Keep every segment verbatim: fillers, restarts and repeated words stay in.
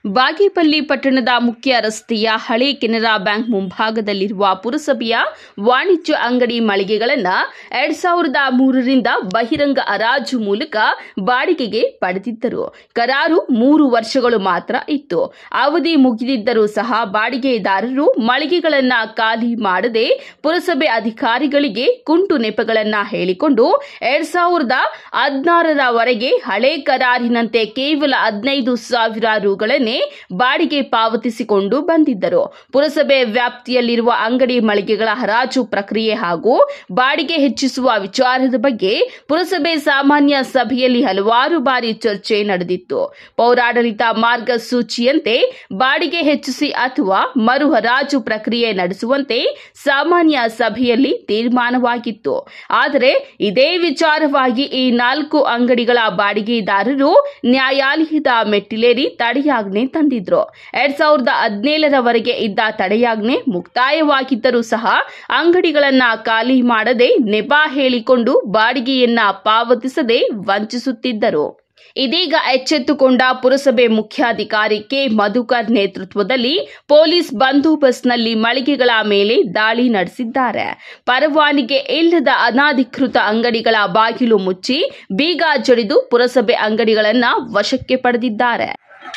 ಬಾಗೇಪಲ್ಲಿ ಪಟ್ಟಣದ ಮುಖ್ಯ ರಸ್ತೆಯ ಹಳೆ ಕೆನರಾ ಬ್ಯಾಂಕ್ ಮುಂಭಾಗದಲ್ಲಿರುವ ಪುರಸಭೆಯ ವಾಣಿಜ್ಯ ಅಂಗಡಿ ಮಳಿಗೆಗಳನ್ನು ಎರಡ್ ಸಾವಿರದ ಮೂರರಿಂದ ಬಹಿರಂಗ ಹರಾಜು ಮೂಲಕ ಬಾಡಿಗೆಗೆ ಪಡೆದಿದ್ದರು. ಕರಾರು ಮೂರು ವರ್ಷಗಳು ಮಾತ್ರ ಇತ್ತು. ಅವಧಿ ಮುಗಿದಿದ್ದರೂ ಸಹ ಬಾಡಿಗೆದಾರರು ಮಳಿಗೆಗಳನ್ನು ಖಾಲಿ ಮಾಡದೆ ಪುರಸಭೆ ಅಧಿಕಾರಿಗಳಿಗೆ ಕುಂಟು ನೆಪಗಳನ್ನು ಹೇಳಿಕೊಂಡು ಎರಡ್ ಸಾವಿರದ ಹದಿನಾರರವರೆಗೆ ಹಳೆ ಕರಾರಿನಂತೆ ಕೇವಲ ಹದಿನೈದು ಸಾವಿರ ರುಗಳನ್ನೇ ಬಾಡಿಗೆ ಪಾವತಿಸಿಕೊಂಡು ಬಂದಿದ್ದರು. ಪುರಸಭೆ ವ್ಯಾಪ್ತಿಯಲ್ಲಿರುವ ಅಂಗಡಿ ಮಳಿಗೆಗಳ ಹರಾಜು ಪ್ರಕ್ರಿಯೆ ಹಾಗೂ ಬಾಡಿಗೆ ಹೆಚ್ಚಿಸುವ ವಿಚಾರದ ಬಗ್ಗೆ ಪುರಸಭೆ ಸಾಮಾನ್ಯ ಸಭೆಯಲ್ಲಿ ಹಲವಾರು ಬಾರಿ ಚರ್ಚೆ ನಡೆದಿತ್ತು. ಪೌರಾಡಳಿತ ಮಾರ್ಗಸೂಚಿಯಂತೆ ಬಾಡಿಗೆ ಹೆಚ್ಚಿಸಿ ಅಥವಾ ಮರು ಹರಾಜು ಪ್ರಕ್ರಿಯೆ ನಡೆಸುವಂತೆ ಸಾಮಾನ್ಯ ಸಭೆಯಲ್ಲಿ ತೀರ್ಮಾನವಾಗಿತ್ತು. ಆದರೆ ಇದೇ ವಿಚಾರವಾಗಿ ಈ ನಾಲ್ಕು ಅಂಗಡಿಗಳ ಬಾಡಿಗೆದಾರರು ನ್ಯಾಯಾಲಯದ ಮೆಟ್ಟಿಲೇರಿ ತಡೆಯಾಜ್ಞೆ ತಂದಿದ್ರು. ಎರಡ್ ಸಾವಿರದ ಹದಿನೇಳರವರೆಗೆ ಇದ್ದ ತಡೆಯಾಜ್ಞೆ ಮುಕ್ತಾಯವಾಗಿದ್ದರೂ ಸಹ ಅಂಗಡಿಗಳನ್ನ ಖಾಲಿ ಮಾಡದೆ ನೆಪ ಹೇಳಿಕೊಂಡು ಬಾಡಿಗೆಯನ್ನ ಪಾವತಿಸದೆ ವಂಚಿಸುತ್ತಿದ್ದರು. ಇದೀಗ ಎಚ್ಚೆತ್ತುಕೊಂಡ ಪುರಸಭೆ ಮುಖ್ಯಾಧಿಕಾರಿ ಕೆ ಮಧುಕರ್ ನೇತೃತ್ವದಲ್ಲಿ ಪೊಲೀಸ್ ಬಂದೋಬಸ್ತ್ನಲ್ಲಿ ಮಳಿಗೆಗಳ ಮೇಲೆ ದಾಳಿ ನಡೆಸಿದ್ದಾರೆ. ಪರವಾನಗಿ ಇಲ್ಲದ ಅನಧಿಕೃತ ಅಂಗಡಿಗಳ ಬಾಗಿಲು ಮುಚ್ಚಿ ಬೀಗ ಜಡಿದು ಪುರಸಭೆ ಅಂಗಡಿಗಳನ್ನು ವಶಕ್ಕೆ ಪಡೆದಿದ್ದಾರೆ.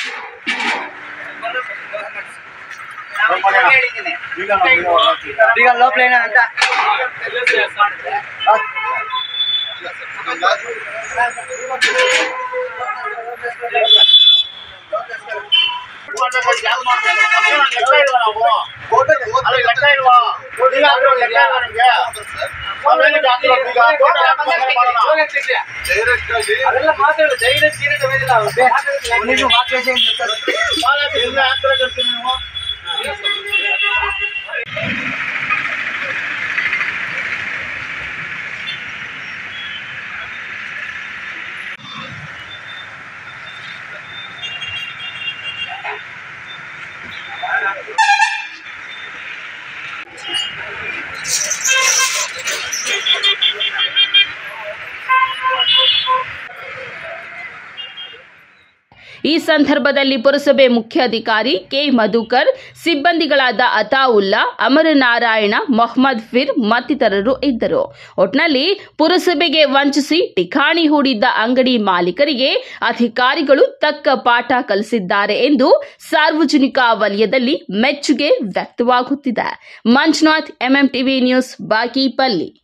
ಈ ಸಂದರ್ಭದಲ್ಲಿ ಪುರಸಭೆ ಮುಖ್ಯಾಧಿಕಾರಿ ಕೆ ಮಧುಕರ್, ಸಿಬ್ಬಂದಿಗಳಾದ ಅತಾವುಲ್ಲಾ, ಅಮರನಾರಾಯಣ, ಮೊಹಮ್ಮದ್ ಫೀರ್ ಮತ್ತಿತರರು ಇದ್ದರು. ಒಟ್ನಲ್ಲಿ ಪುರಸಭೆಗೆ ವಂಚಿಸಿ ಠಿಕಾಣಿ ಹೂಡಿದ್ದ ಅಂಗಡಿ ಮಾಲೀಕರಿಗೆ ಅಧಿಕಾರಿಗಳು ತಕ್ಕ ಪಾಠ ಕಲಿಸಿದ್ದಾರೆ ಎಂದು ಸಾರ್ವಜನಿಕ ವಲಯದಲ್ಲಿ ಮೆಚ್ಚುಗೆ ವ್ಯಕ್ತವಾಗುತ್ತಿದೆ. Manjunath, MM TV news, Bagepalli.